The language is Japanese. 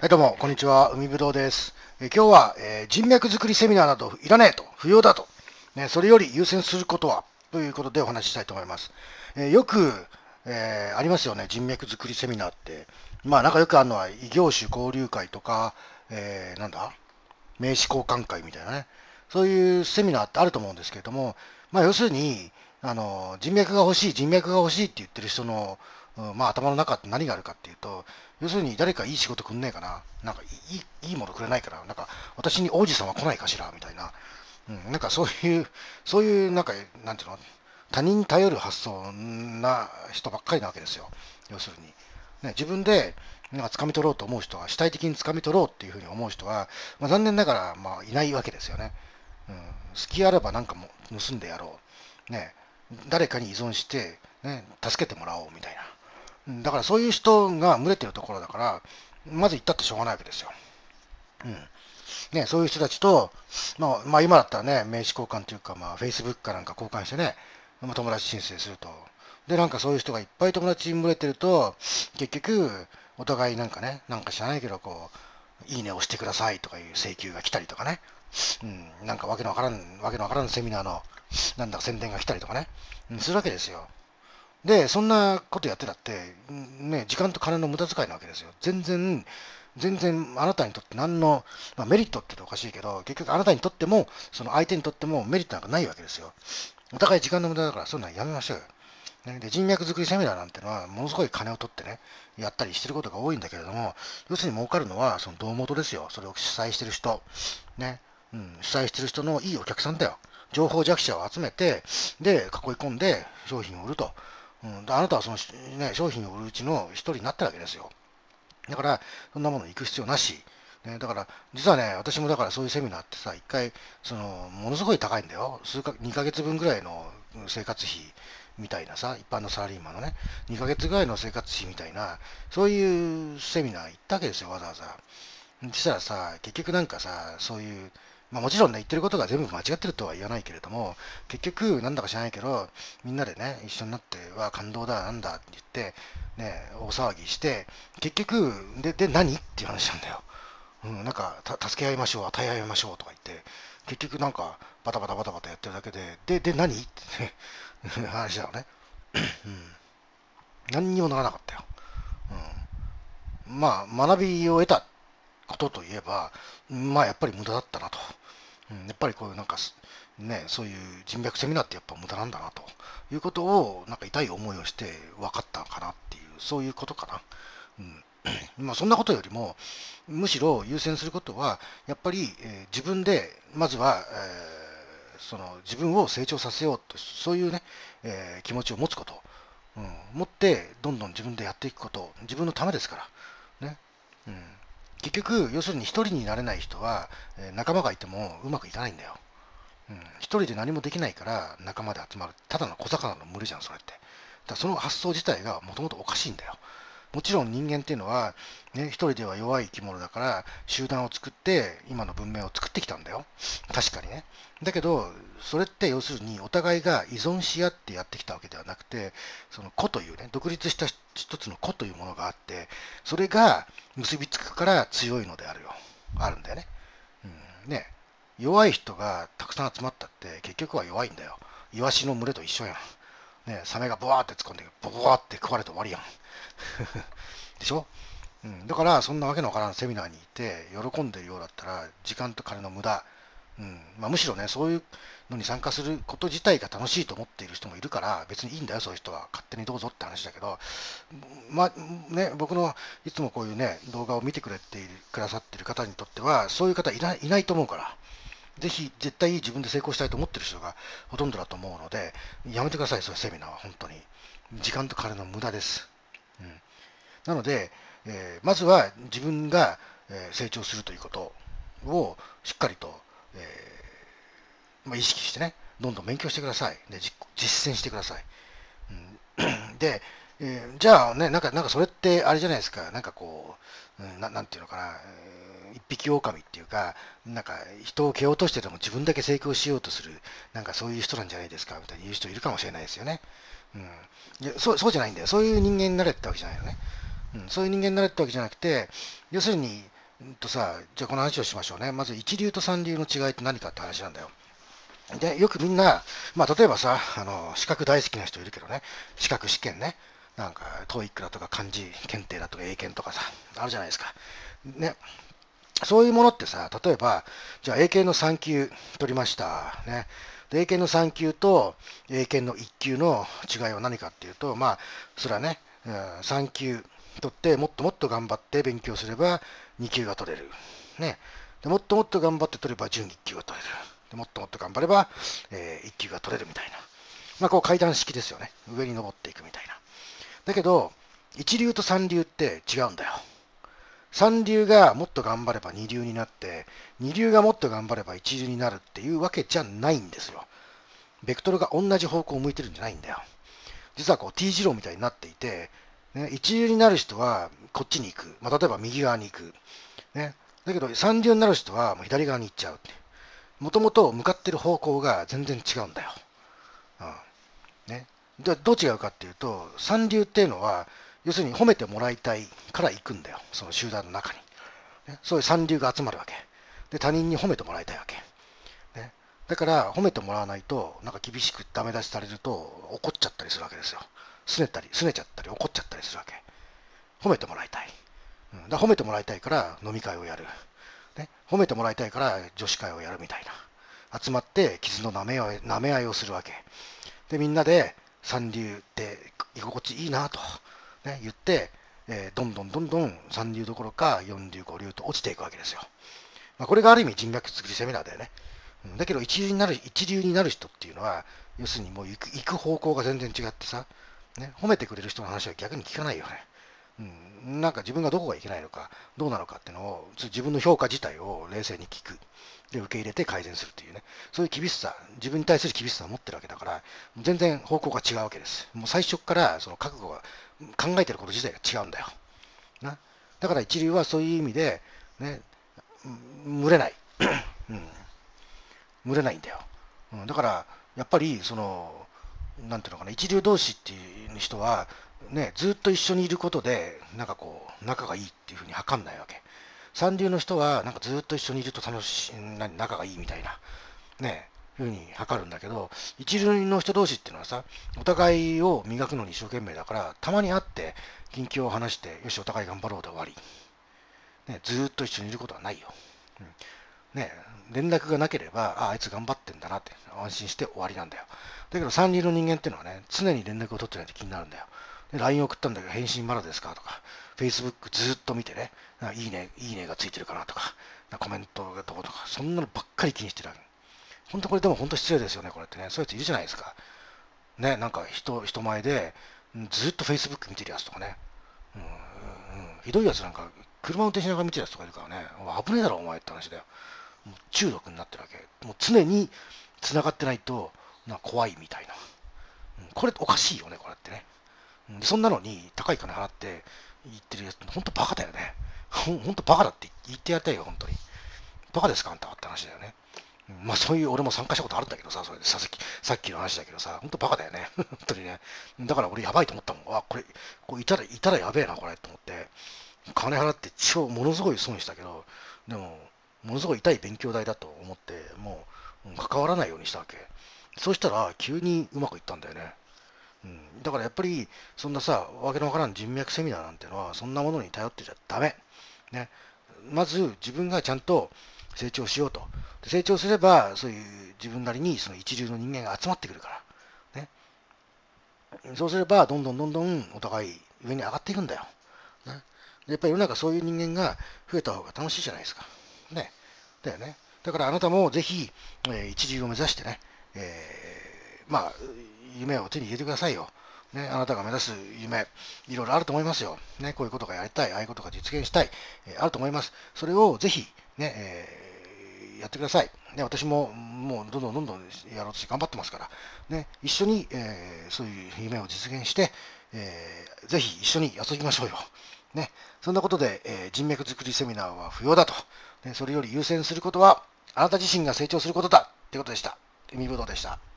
はい、どうも、こんにちは。海ぶどうです。今日は、人脈作りセミナーなどいらねえと、不要だと、それより優先することはということでお話ししたいと思います。よく、ありますよね、人脈作りセミナーって。まあ、なんかよくあるのは、異業種交流会とか、なんだ、名刺交換会みたいなね、そういうセミナーってあると思うんですけれども、まあ、要するに、人脈が欲しい、人脈が欲しいって言ってる人の、まあ、頭の中って何があるかっていうと、要するに誰かいい仕事くんねえかな、なんかいいものくれないかな、なんか私に王子様来ないかしらみたいな、なんかそういう、なんか、なんていうの、他人に頼る発想な人ばっかりなわけですよ。要するに。自分でなんか掴み取ろうと思う人は、主体的に掴み取ろうっていうふうに思う人は、残念ながら、いないわけですよね。隙あればなんかも盗んでやろう。誰かに依存して、助けてもらおうみたいな。だからそういう人が群れてるところだから、まず行ったってしょうがないわけですよ。そういう人たちと、今だったらね、名刺交換というか、Facebook かなんか交換してね、友達申請すると。で、なんかそういう人がいっぱい友達に群れてると、結局、お互いなんかね、なんか知らないけど、いいねをしてくださいとかいう請求が来たりとかね、なんかわけのわからんセミナーの、なんだか宣伝が来たりとかね、するわけですよ。で、そんなことやってたって、時間と金の無駄遣いなわけですよ。全然あなたにとって何の、メリットって言うとおかしいけど、結局あなたにとっても、その相手にとってもメリットなんかないわけですよ。お互い時間の無駄だから、そういうのはやめましょうよ。で、人脈作りセミナーなんてのは、ものすごい金を取ってね、やったりしてることが多いんだけれども、要するに儲かるのは、その胴元ですよ。それを主催してる人。ね。主催してる人のいいお客さんだよ。情報弱者を集めて、で、囲い込んで商品を売ると。であなたはその、商品を売るうちの一人になったわけですよ。だから、そんなもの行く必要なし。だから、実はね、私もだからそういうセミナーってさ、一回、ものすごい高いんだよ。2ヶ月分ぐらいの生活費みたいなさ、一般のサラリーマンのね、2ヶ月ぐらいの生活費みたいな、そういうセミナー行ったわけですよ、わざわざ。そしたらさ、結局なんかさ、そういう、もちろんね、言ってることが全部間違ってるとは言わないけれども、結局、なんだか知らないけど、みんなでね、一緒になって、感動だ、なんだって言って、大騒ぎして、結局、で、何っていう話なんだよ。なんか、助け合いましょう、与え合いましょうとか言って、結局なんか、バタバタバタバタやってるだけで、で、何ってね話だよね。何にもならなかったよ。学びを得たことといえば、やっぱり無駄だったなと。やっぱりこういうなんかそういう人脈セミナーってやっぱ無駄なんだなということを、なんか痛い思いをして分かったかなっていう、そういうことかな。そんなことよりも、むしろ優先することは、やっぱり、自分で、まずは、その自分を成長させようと、そういうね、気持ちを持つこと。持って、どんどん自分でやっていくこと、自分のためですから。ね。うん、結局、要するに一人になれない人は、仲間がいてもうまくいかないんだよ。一人で何もできないから仲間で集まる。ただの小魚の群れじゃん、それって。だからその発想自体がもともとおかしいんだよ。もちろん人間っていうのは、一人では弱い生き物だから、集団を作って今の文明を作ってきたんだよ。確かにね。だけど、それって要するにお互いが依存し合ってやってきたわけではなくて、その個というね、独立した一つの個というものがあって、それが結びつくから強いのであるよ。あるんだよね。ね。弱い人がたくさん集まったって結局は弱いんだよ。イワシの群れと一緒やん。サメがブワーって突っ込んで、ボワーって食われて終わりやん。でしょ。だからそんなわけのわからんセミナーに行って喜んでるようだったら時間と金の無駄、むしろね、そういうのに参加すること自体が楽しいと思っている人もいるから別にいいんだよ、そういう人は勝手にどうぞって話だけど、僕のいつもこういうね動画を見てくださっている方にとってはそういう方いないと思うから、ぜひ絶対自分で成功したいと思ってる人がほとんどだと思うので、やめてください、そういうセミナーは。本当に時間と金の無駄です。なので、まずは自分が、成長するということをしっかりと、意識してね、どんどん勉強してください。で、実践してください。で、じゃあね、なんかそれってあれじゃないですか、なんかこう、なんていうのかな、一匹狼っていうか、なんか人を蹴落としてでも自分だけ成功しようとする、なんかそういう人なんじゃないですかみたいに言う人いるかもしれないですよね。そうじゃないんだよ。そういう人間になれってわけじゃないよね。 そういう人間になれってわけじゃなくて、要するに、じゃあこの話をしましょうね。まず一流と三流の違いって何かって話なんだよ。で、よくみんな、例えばさ、資格大好きな人いるけどね、資格試験ね、なんか、TOEIC だとか漢字検定だとか英検とかさ、あるじゃないですか。ね、そういうものってさ、例えば、じゃあ英検の3級取りました。ね。で、英検の3級と英検の1級の違いは何かっていうと、それはね、3級取ってもっともっと頑張って勉強すれば2級が取れる。ね。で、もっともっと頑張って取れば準1級が取れる。で、もっともっと頑張れば、1級が取れるみたいな。こう階段式ですよね。上に登っていくみたいな。だけど、一流と三流って違うんだよ。三流がもっと頑張れば二流になって、二流がもっと頑張れば一流になるっていうわけじゃないんですよ。ベクトルが同じ方向を向いてるんじゃないんだよ。実はこう T 字路みたいになっていて、ね、一流になる人はこっちに行く。例えば右側に行く。ね、だけど三流になる人はもう左側に行っちゃう。もともと向かってる方向が全然違うんだよ。ね、でどう違うかっていうと、三流っていうのは、要するに褒めてもらいたいから行くんだよ。その集団の中に。ね、そういう三流が集まるわけ。で、他人に褒めてもらいたいわけ。ね、だから褒めてもらわないと、なんか厳しくダメ出しされると怒っちゃったりするわけですよ。拗ねちゃったり怒っちゃったりするわけ。褒めてもらいたい。だから褒めてもらいたいから飲み会をやる。ね、褒めてもらいたいから女子会をやるみたいな。集まって傷の舐め合いをするわけ。で、みんなで三流って居心地いいなと、ね、言って、どんどん三流どころか四流五流と落ちていくわけですよ。これがある意味人脈作りセミナーだよね。だけど一流になる人っていうのは、要するにもう行く方向が全然違ってさ、ね、褒めてくれる人の話は逆に聞かないよね。なんか自分がどこがいけないのか、どうなのかっていうのを、自分の評価自体を冷静に聞く。で、受け入れて改善するというね、そういう厳しさ、自分に対する厳しさを持ってるわけだから、全然方向が違うわけです。もう最初からその覚悟が、考えてること自体が違うんだよ。な。だから一流はそういう意味で、ね、群れない。うん、群れないんだよ。だから、やっぱり、なんていうのかな、一流同士っていう人は、ね、ずっと一緒にいることで、なんかこう、仲がいいっていうふうに測んないわけ。三流の人は、なんかずっと一緒にいると仲がいいみたいな、ね、ふうに測るんだけど、一流の人同士っていうのはさ、お互いを磨くのに一生懸命だから、たまに会って、近況を話して、よし、お互い頑張ろうで終わり。ね、ずっと一緒にいることはないよ。ね、連絡がなければ、あいつ頑張ってんだなって安心して終わりなんだよ。だけど三流の人間っていうのはね、常に連絡を取ってないと気になるんだよ。で、LINE 送ったんだけど返信まだですかとか、Facebook ずっと見てね、いいねがついてるかなとか、コメントがどうとか、そんなのばっかり気にしてるわけ。本当これでも本当失礼ですよね、これってね。そういうやついるじゃないですか。ね、なんか人前でずっと Facebook 見てるやつとかね。ひどいやつなんか車運転しながら見てるやつとかいるからね。危ねえだろお前って話だよ。もう中毒になってるわけ。もう常に繋がってないと怖いみたいな。これおかしいよね、これってね。そんなのに高い金払って言ってるやつって本当バカだよね。本当バカだって言ってやりたいよ、本当に。バカですかあんたはって話だよね。そういう俺も参加したことあるんだけどさ、それでさっきの話だけどさ、本当バカだよね。本当にね。だから俺やばいと思ったもん。これいたらやべえな、これと思って。金払ってものすごい損したけど、でも、ものすごい痛い勉強代だと思って、もう関わらないようにしたわけ。そうしたら急にうまくいったんだよね。だからやっぱり、そんなさ、わけのわからん人脈セミナーなんてのは、そんなものに頼ってちゃダメ。ね。まず自分がちゃんと成長しようと。成長すれば、そういう自分なりにその一流の人間が集まってくるから。ね。そうすれば、どんどんお互い上に上がっていくんだよ。ね。やっぱり世の中そういう人間が増えた方が楽しいじゃないですか。ね。だよね。だからあなたもぜひ、一流を目指してね、夢を手に入れてくださいよ。ね、あなたが目指す夢、いろいろあると思いますよ。ね、こういうことがやりたい、ああいうことが実現したい、あると思います。それをぜひ、ね、やってください。ね、私ももうどんどんやろうとして頑張ってますから、ね、一緒に、そういう夢を実現して、ぜひ一緒に遊びましょうよ。ね、そんなことで、人脈作りセミナーは不要だと。ね、それより優先することは、あなた自身が成長することだってことでした。海ぶどうでした。